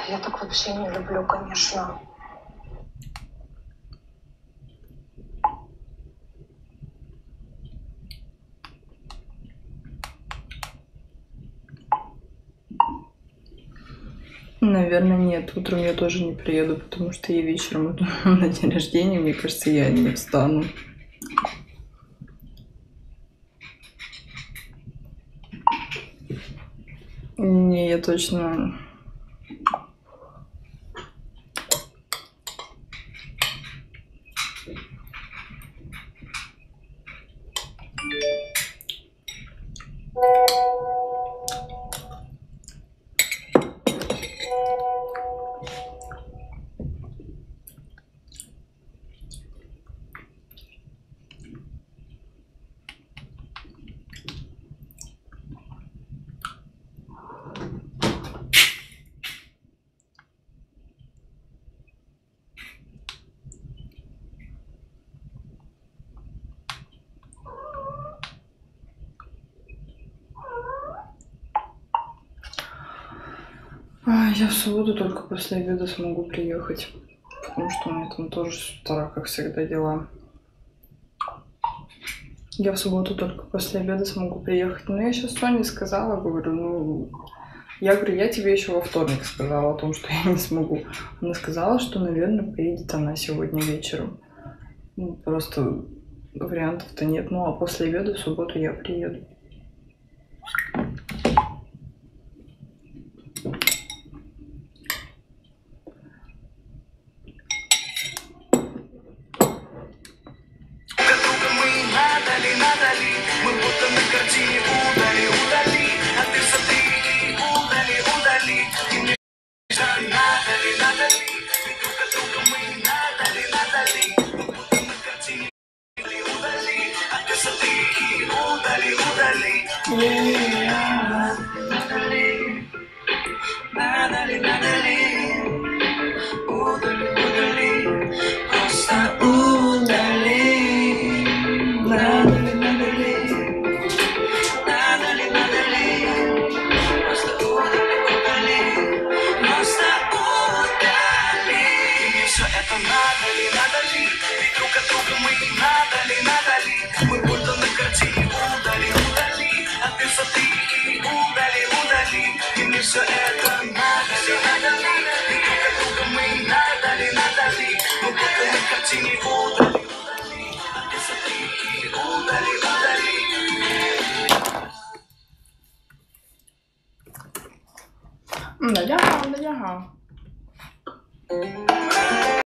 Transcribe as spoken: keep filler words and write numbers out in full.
я так вообще не люблю, конечно. Наверное, нет. Утром я тоже не приеду, потому что я вечером иду на день рождения. Мне кажется, я не встану. Не, я точно... Я в субботу только после обеда смогу приехать, потому что у меня там тоже с утра, как всегда, дела. Я в субботу только после обеда смогу приехать. Но я сейчас Соне сказала, говорю, ну... Я говорю, я тебе еще во вторник сказала о том, что я не смогу. Она сказала, что, наверное, приедет она сегодня вечером. Ну, просто вариантов-то нет. Ну, а после обеда в субботу я приеду. Да, да, да, да.